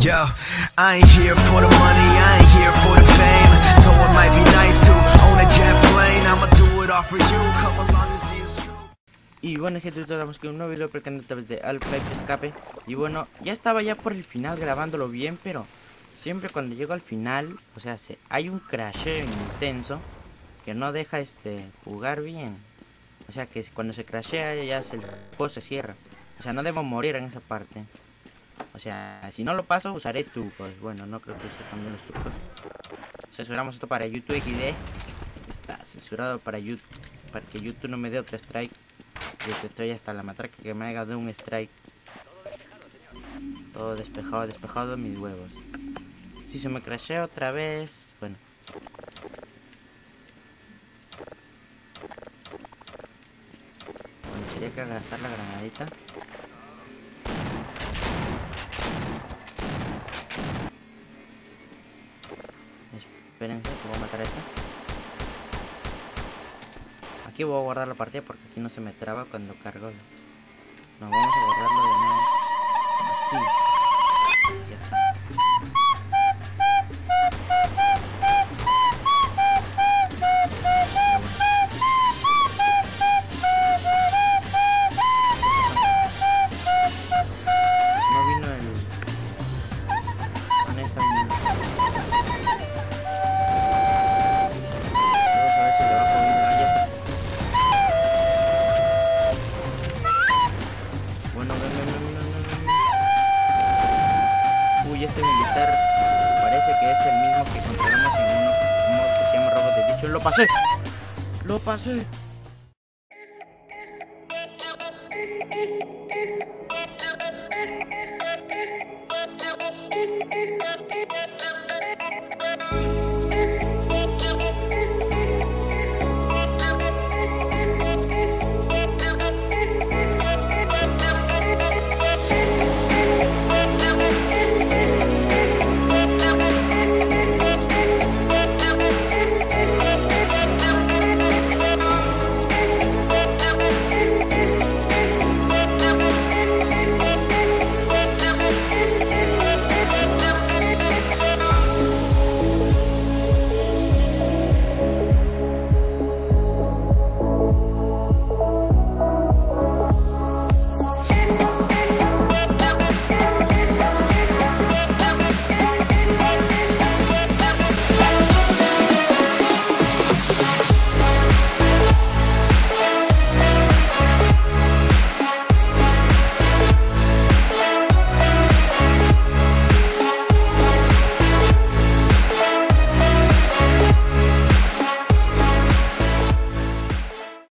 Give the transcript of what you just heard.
Yo, I ain't here for the money, I ain't here for the fame. Though it might be nice to own a jet plane, I'ma do it all for you, come along and see it's true. Y bueno, gente, estamos con un nuevo video por el canal a través de Half-Life Escape. Y bueno, ya estaba ya por el final grabándolo bien, pero siempre cuando llego al final, o sea, hay un crasheo intenso que no deja jugar bien. O sea, que cuando se crashea ya el juego se cierra. O sea, no debo morir en esa parte. O sea, si no lo paso usaré trucos. Bueno, no creo que use también los trucos. Censuramos esto para YouTube XD. Está censurado para YouTube, para que YouTube no me dé otro strike. Y estoy hasta la matraca que me haga de un strike. Todo despejado mis huevos. Si se me crashea otra vez, bueno. Bueno, sería que gastar la granadita. Espérense, que voy a matar a esta. Aquí voy a guardar la partida porque aquí no se me traba cuando cargo. No, vamos a guardarlo de nuevo. Así. Ya está. No vino el... ¿Dónde está el... Uy, este militar parece que es el mismo que controlamos en un mod que se llama Robot de Dicho. ¡Lo pasé! ¡Lo pasé!